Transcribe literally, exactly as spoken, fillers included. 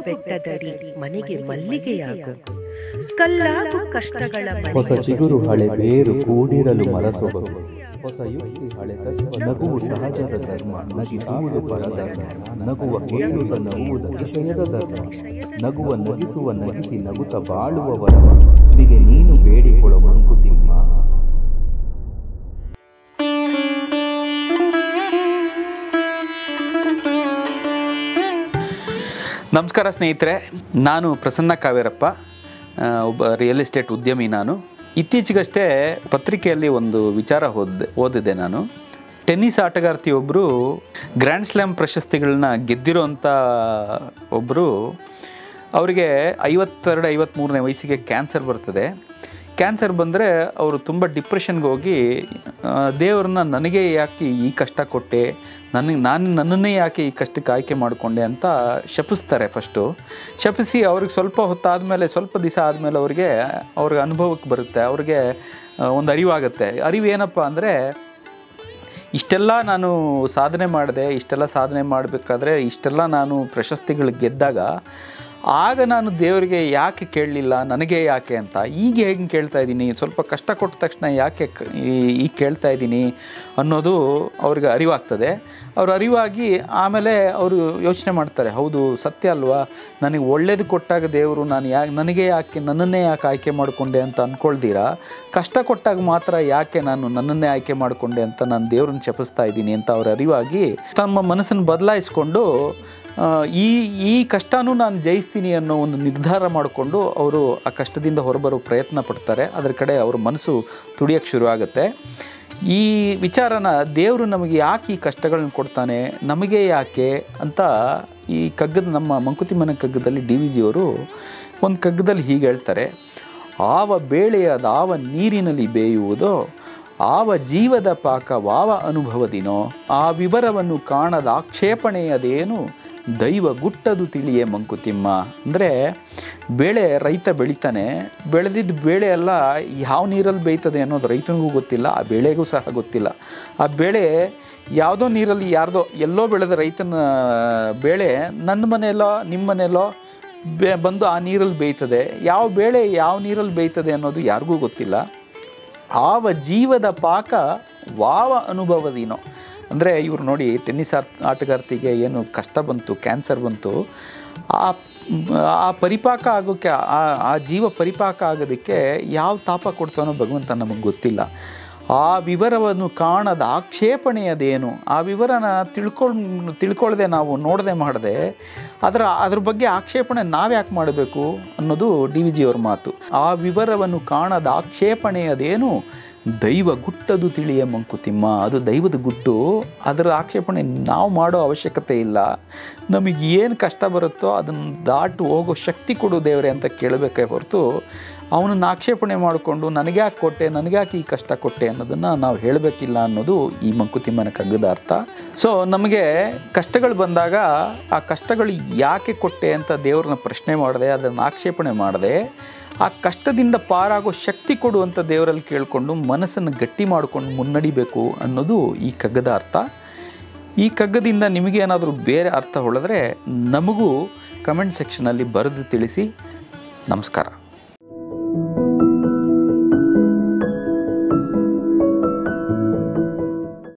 ಬೆಟ್ಟದಡಿ ಮನೆಗೆ ಮಲ್ಲಿಗೆಯಾಗು, ಕಲ್ಲಾಗು ಕಷ್ಟಗಳ ಹೊಸ ಚಿಗುರು ಹಳೆ ಬೇರು ಕೂಡಿರಲು ಮರಸೊಬಗು, ಹೊಸ ಯುಕ್ತಿ ಹಳೆ ತತ್ವ ನಗುವು ಸಹಜದ ಧರ್ಮ, ನಗಿಸುವುದು ಪರಧರ್ಮ, ನಗುವ ಕೇಳುತ್ತ ನಗುವುದ ವಿಷಯದ ಧರ್ಮ, ನಗುವ ನಗಿಸುವ ನಗಿಸಿ ನಗುತ್ತ ಬಾಳುವ ವರವ, ನಿಗೆ ನೀನು ಬೇಡಿಕೊಳ್ಳೋ ಮಂಕುತಿಮ್ಮ. ನಮಸ್ಕಾರ ಸ್ನೇಹಿತರೆ, ನಾನು ಪ್ರಸನ್ನ ಕಾವೇರಪ್ಪ, ಒಬ್ಬ ರಿಯಲ್ ಎಸ್ಟೇಟ್ ಉದ್ಯಮಿ. ನಾನು ಇತ್ತೀಚೆಗಷ್ಟೇ ಪತ್ರಿಕೆಯಲ್ಲಿ ಒಂದು ವಿಚಾರ ಓದಿದೆ ಓದಿದೆ ನಾನು ಟೆನ್ನಿಸ್ ಆಟಗಾರ್ತಿಯೊಬ್ಬರು ಗ್ರ್ಯಾಂಡ್ ಸ್ಲ್ಯಾಮ್ ಪ್ರಶಸ್ತಿಗಳನ್ನ ಗೆದ್ದಿರೋಂಥ ಒಬ್ಬರು, ಅವರಿಗೆ ಐವತ್ತೆರಡು ಐವತ್ತ್ಮೂರನೇ ವಯಸ್ಸಿಗೆ ಕ್ಯಾನ್ಸರ್ ಬರ್ತದೆ. ಕ್ಯಾನ್ಸರ್ ಬಂದರೆ ಅವರು ತುಂಬ ಡಿಪ್ರೆಷನ್ಗೆ ಹೋಗಿ ದೇವ್ರನ್ನ ನನಗೆ ಯಾಕೆ ಈ ಕಷ್ಟ ಕೊಟ್ಟೆ, ನನಗೆ ನಾನು ನನ್ನನ್ನೇ ಯಾಕೆ ಈ ಕಷ್ಟಕ್ಕೆ ಆಯ್ಕೆ ಮಾಡಿಕೊಂಡೆ ಅಂತ ಶಪಿಸ್ತಾರೆ. ಫಸ್ಟು ಶಪಿಸಿ ಅವ್ರಿಗೆ ಸ್ವಲ್ಪ ಹೊತ್ತಾದಮೇಲೆ ಸ್ವಲ್ಪ ದಿವಸ ಆದಮೇಲೆ ಅವ್ರಿಗೆ ಅವ್ರಿಗೆ ಅನುಭವಕ್ಕೆ ಬರುತ್ತೆ, ಅವ್ರಿಗೆ ಒಂದು ಅರಿವಾಗುತ್ತೆ. ಅರಿವು ಏನಪ್ಪ ಅಂದರೆ, ಇಷ್ಟೆಲ್ಲ ನಾನು ಸಾಧನೆ ಮಾಡಿದೆ, ಇಷ್ಟೆಲ್ಲ ಸಾಧನೆ ಮಾಡಬೇಕಾದ್ರೆ ಇಷ್ಟೆಲ್ಲ ನಾನು ಪ್ರಶಸ್ತಿಗಳು ಗೆದ್ದಾಗ ಆಗ ನಾನು ದೇವರಿಗೆ ಯಾಕೆ ಕೇಳಲಿಲ್ಲ, ನನಗೆ ಯಾಕೆ ಅಂತ ಈಗ ಹೇಗೆ ಕೇಳ್ತಾ ಇದ್ದೀನಿ, ಸ್ವಲ್ಪ ಕಷ್ಟ ಕೊಟ್ಟ ತಕ್ಷಣ ಯಾಕೆ ಈಗ ಕೇಳ್ತಾ ಇದ್ದೀನಿ ಅನ್ನೋದು ಅವ್ರಿಗೆ ಅರಿವಾಗ್ತದೆ. ಅವ್ರು ಅರಿವಾಗಿ ಆಮೇಲೆ ಅವರು ಯೋಚನೆ ಮಾಡ್ತಾರೆ, ಹೌದು ಸತ್ಯ ಅಲ್ವಾ, ನನಗೆ ಒಳ್ಳೇದು ಕೊಟ್ಟಾಗ ದೇವರು ನಾನು ಯಾಕೆ ನನಗೆ ಯಾಕೆ ನನ್ನನ್ನೇ ಯಾಕೆ ಆಯ್ಕೆ ಮಾಡಿಕೊಂಡೆ ಅಂತ ಅಂದ್ಕೊಳ್ತೀರಾ, ಕಷ್ಟ ಕೊಟ್ಟಾಗ ಮಾತ್ರ ಯಾಕೆ ನಾನು ನನ್ನನ್ನೇ ಆಯ್ಕೆ ಮಾಡಿಕೊಂಡೆ ಅಂತ ನಾನು ದೇವ್ರನ್ನ ಶಪಿಸ್ತಾ ಇದ್ದೀನಿ ಅಂತ ಅವ್ರ ಅರಿವಾಗಿ ತಮ್ಮ ಮನಸ್ಸನ್ನು ಬದಲಾಯಿಸ್ಕೊಂಡು ಈ ಈ ಕಷ್ಟನೂ ನಾನು ಜಯಿಸ್ತೀನಿ ಅನ್ನೋ ಒಂದು ನಿರ್ಧಾರ ಮಾಡಿಕೊಂಡು ಅವರು ಆ ಕಷ್ಟದಿಂದ ಹೊರಬರೋ ಪ್ರಯತ್ನ ಪಡ್ತಾರೆ. ಅದರ ಕಡೆ ಅವ್ರ ಮನಸ್ಸು ತುಡಿಯೋಕ್ಕೆ ಶುರುವಾಗುತ್ತೆ. ಈ ವಿಚಾರನ ದೇವರು ನಮಗೆ ಯಾಕೆ ಈ ಕಷ್ಟಗಳನ್ನ ಕೊಡ್ತಾನೆ, ನಮಗೆ ಯಾಕೆ ಅಂತ ಈ ಕಗ್ಗದ ನಮ್ಮ ಮಂಕುತಿಮ್ಮನ ಕಗ್ಗದಲ್ಲಿ ಡಿ ವಿ ಜಿಯವರು ಒಂದು ಕಗ್ಗದಲ್ಲಿ ಹೀಗೆ ಹೇಳ್ತಾರೆ, ಆವ ಬೇಳೆಯದಾವ ನೀರಿನಲ್ಲಿ ಬೇಯುವುದೋ, ಆವ ಜೀವದ ಪಾಕ ವಾವ ಅನುಭವದಿನೋ, ಆ ವಿವರವನ್ನು ಕಾಣದ ಆಕ್ಷೇಪಣೆಯದೇನು ದೈವ ಗುಟ್ಟದು ತಿಳಿಯೇ ಮಂಕುತಿಮ್ಮ. ಅಂದರೆ ಬೇಳೆ ರೈತ ಬೆಳಿತಾನೆ, ಬೆಳೆದಿದ್ದ ಬೇಳೆ ಎಲ್ಲ ಯಾವ ನೀರಲ್ಲಿ ಬೇಯ್ತದೆ ಅನ್ನೋದು ರೈತನಿಗೂ ಗೊತ್ತಿಲ್ಲ, ಆ ಬೇಳೆಗೂ ಸಹ ಗೊತ್ತಿಲ್ಲ. ಆ ಬೇಳೆ ಯಾವುದೋ ನೀರಲ್ಲಿ ಯಾರ್ದೋ ಎಲ್ಲೋ ಬೆಳೆದ ರೈತನ ಬೇಳೆ ನನ್ನ ಮನೆಯಲ್ಲೋ ನಿಮ್ಮ ಮನೆಯಲ್ಲೋ ಬೆ ಬಂದು ಆ ನೀರಲ್ಲಿ ಬೇಯ್ತದೆ. ಯಾವ ಬೇಳೆ ಯಾವ ನೀರಲ್ಲಿ ಬೇಯ್ತದೆ ಅನ್ನೋದು ಯಾರಿಗೂ ಗೊತ್ತಿಲ್ಲ. ಆವ ಜೀವದ ಪಾಕ ವಾವ ಅನುಭವದಿನೋ. ಅಂದರೆ ಇವರು ನೋಡಿ, ಟೆನ್ನಿಸ್ ಆಟಗಾರ್ತಿಗೆ ಏನು ಕಷ್ಟ ಬಂತು, ಕ್ಯಾನ್ಸರ್ ಬಂತು, ಆ ಆ ಪರಿಪಾಕ ಆಗೋಕ್ಕೆ, ಆ ಆ ಜೀವ ಪರಿಪಾಕ ಆಗೋದಕ್ಕೆ ಯಾವ ತಾಪ ಕೊಡ್ತಾನೋ ಭಗವಂತ ನಮಗೆ ಗೊತ್ತಿಲ್ಲ. ಆ ವಿವರವನ್ನು ಕಾಣದ ಆಕ್ಷೇಪಣೆಯದೇನು, ಆ ವಿವರನ ತಿಳ್ಕೊಂಡು ತಿಳ್ಕೊಳ್ಳದೆ ನಾವು ನೋಡದೆ ಮಾಡದೆ ಅದರ ಅದ್ರ ಬಗ್ಗೆ ಆಕ್ಷೇಪಣೆ ನಾವ್ಯಾಕೆ ಮಾಡಬೇಕು ಅನ್ನೋದು ಡಿ ವಿ ಜಿಯವ್ರ ಮಾತು. ಆ ವಿವರವನ್ನು ಕಾಣದ ಆಕ್ಷೇಪಣೆಯದೇನು ದೈವ ಗುಟ್ಟದು ತಿಳಿಯ ಮಂಕುತಿಮ್ಮ. ಅದು ದೈವದ ಗುಟ್ಟು, ಅದರ ಆಕ್ಷೇಪಣೆ ನಾವು ಮಾಡೋ ಅವಶ್ಯಕತೆ ಇಲ್ಲ. ನಮಗೆ ಏನು ಕಷ್ಟ ಬರುತ್ತೋ ಅದನ್ನು ದಾಟು ಹೋಗೋ ಶಕ್ತಿ ಕೊಡು ದೇವರೇ ಅಂತ ಕೇಳಬೇಕೇ ಹೊರತು ಅವನನ್ನು ಆಕ್ಷೇಪಣೆ ಮಾಡಿಕೊಂಡು ನನಗ್ಯಾಕೆ ಕೊಟ್ಟೆ, ನನಗ್ಯಾಕೆ ಈ ಕಷ್ಟ ಕೊಟ್ಟೆ ಅನ್ನೋದನ್ನು ನಾವು ಹೇಳಬೇಕಿಲ್ಲ ಅನ್ನೋದು ಈ ಮಂಕುತಿಮ್ಮನ ಕಗ್ಗದ ಅರ್ಥ. ಸೊ ನಮಗೆ ಕಷ್ಟಗಳು ಬಂದಾಗ ಆ ಕಷ್ಟಗಳು ಯಾಕೆ ಕೊಟ್ಟೆ ಅಂತ ದೇವ್ರನ್ನ ಪ್ರಶ್ನೆ ಮಾಡದೆ, ಅದನ್ನು ಆಕ್ಷೇಪಣೆ ಮಾಡದೆ, ಆ ಕಷ್ಟದಿಂದ ಪಾರಾಗೋ ಶಕ್ತಿ ಕೊಡುವಂಥ ದೇವರಲ್ಲಿ ಕೇಳಿಕೊಂಡು ಮನಸ್ಸನ್ನು ಗಟ್ಟಿ ಮಾಡಿಕೊಂಡು ಮುನ್ನಡಿಬೇಕು ಅನ್ನೋದು ಈ ಕಗ್ಗದ ಅರ್ಥ. ಈ ಕಗ್ಗದಿಂದ ನಿಮಗೇನಾದರೂ ಬೇರೆ ಅರ್ಥ ಹೊಳೆದ್ರೆ ನಮಗೂ ಕಮೆಂಟ್ ಸೆಕ್ಷನಲ್ಲಿ ಬರೆದು ತಿಳಿಸಿ. ನಮಸ್ಕಾರ.